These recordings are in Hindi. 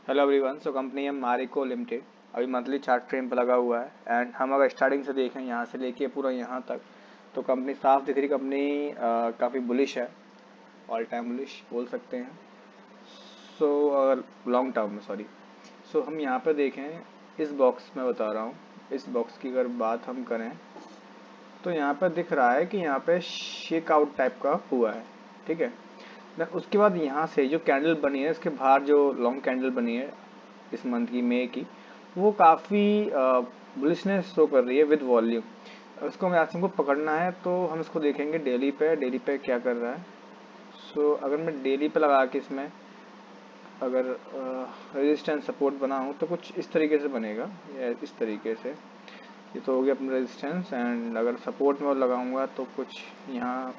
Hello everyone. सो कंपनी है मारिको लिमिटेड, अभी मंथली चार्ट फ्रेम पर लगा हुआ है। एंड हम अगर स्टार्टिंग से देखें यहाँ से लेके पूरा यहाँ तक, तो कंपनी साफ दिख रही। कंपनी काफ़ी बुलिश है, ऑल टाइम बुलिश बोल सकते हैं। सो अगर लॉन्ग टर्म में सो हम यहाँ पर देखें, इस बॉक्स में बता रहा हूँ, इस बॉक्स की अगर बात हम करें तो यहाँ पर दिख रहा है कि यहाँ पे शेक आउट टाइप का हुआ है, ठीक है। देन उसके बाद यहाँ से जो कैंडल बनी है, इसके बाहर जो लॉन्ग कैंडल बनी है इस मंथ की मई की, वो काफ़ी बुलिशनेस शो कर रही है विद वॉल्यूम। उसको हमें आज हमको पकड़ना है, तो हम इसको देखेंगे डेली पे क्या कर रहा है। सो अगर मैं डेली पे लगा के इसमें अगर रेजिस्टेंस सपोर्ट बनाऊँ तो कुछ इस तरीके से बनेगा, या इस तरीके से। ये तो हो गया अपना रेजिस्टेंस। एंड अगर सपोर्ट में लगाऊंगा तो कुछ यहाँ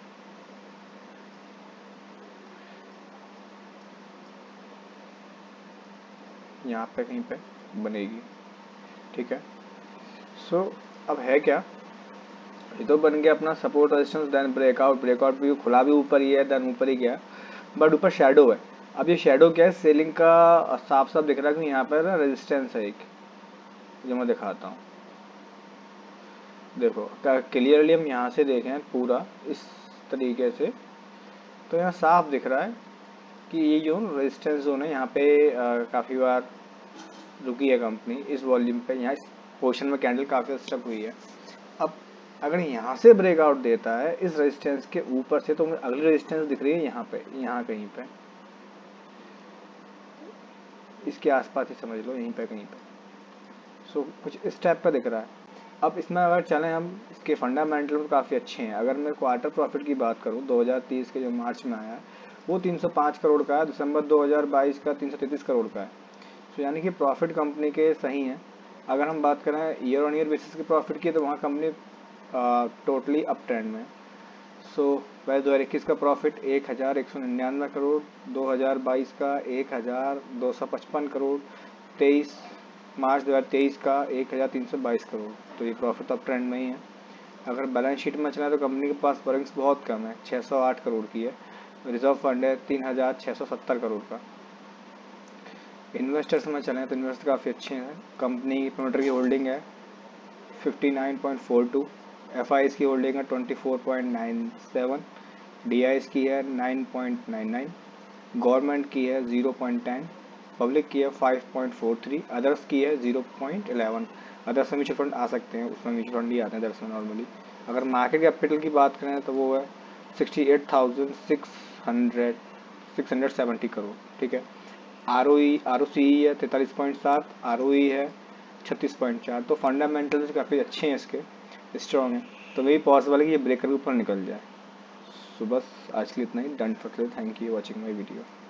पे कहीं पे बनेगी, ठीक है। सो अब है क्या, ये तो बन गया अपना सपोर्ट रेजिस्टेंस, देन ब्रेकआउट भी खुला भी ऊपर ही है, देन ऊपर ही गया, बट ऊपर शेडो है। अब ये शेडो क्या है, सेलिंग का साफ साफ दिख रहा है कि यहाँ पर रेजिस्टेंस है एक, जो मैं दिखाता हूँ। देखो क्लियरली हम यहाँ से देखें पूरा इस तरीके से, तो यहाँ साफ दिख रहा है कि ये जो रेजिस्टेंस जोन है यहाँ पे काफ़ी बार रुकी है कंपनी इस वॉल्यूम पे। यहाँ इस पोर्शन में कैंडल काफ़ी स्टक हुई है। अब अगर यहाँ से ब्रेकआउट देता है इस रेजिस्टेंस के ऊपर से, तो अगली रेजिस्टेंस दिख रही है यहाँ पे, यहाँ कहीं पे, इसके आसपास ही समझ लो, यहीं पे कहीं पे। सो कुछ इस टाइप का दिख रहा है। अब इसमें अगर चलें हम, इसके फंडामेंटल काफ़ी अच्छे हैं। अगर मैं क्वार्टर प्रॉफिट की बात करूँ, 2030 के जो मार्च में आया है वो 305 करोड़ का है, दिसंबर 2022 का 333 करोड़ का है। सो यानी कि प्रॉफिट कंपनी के सही हैं। अगर हम बात करें ईयर ऑन ईयर बेसिस के प्रॉफिट की, तो वहाँ कंपनी टोटली अप ट्रेंड में। सो वह 2021 का प्रॉफिट 1199 करोड़, 2022 का 1255 करोड़, 23 मार्च 2023 का 1322 करोड़। तो ये प्रॉफिट अप ट्रेंड में ही है। अगर बैलेंस शीट में चला तो कंपनी के पास बोरिंग्स बहुत कम है, 608 करोड़ की है। रिजर्व फंड है 3670 करोड़ का। इन्वेस्टर्स में चलें तो इन्वेस्टर काफ़ी अच्छे हैं। कंपनी की प्रमोटर की होल्डिंग है 59.42, एफआईएस की होल्डिंग है 24.97, डीआईएस की है 9.99, गवर्नमेंट की है 0.10, पब्लिक की है 5.43, अदर्स की है 0.11। अदर्स में म्यूचुअल फंड आ सकते हैं, उसमें म्यूचुअल फंड ही आते हैं अदर्स में नॉर्मली। अगर मार्केट कैपिटल की बात करें तो वो है 68,670 करोड़, ठीक है। आरओसी है 43.7, आरओई है 36.4। तो फंडामेंटल्स काफ़ी अच्छे हैं इसके, स्ट्रॉन्ग हैं। तो वही पॉसिबल है कि ये ब्रेकर के ऊपर निकल जाए। सो बस आज के लिए इतना ही। Done for today. Thank you watching my video.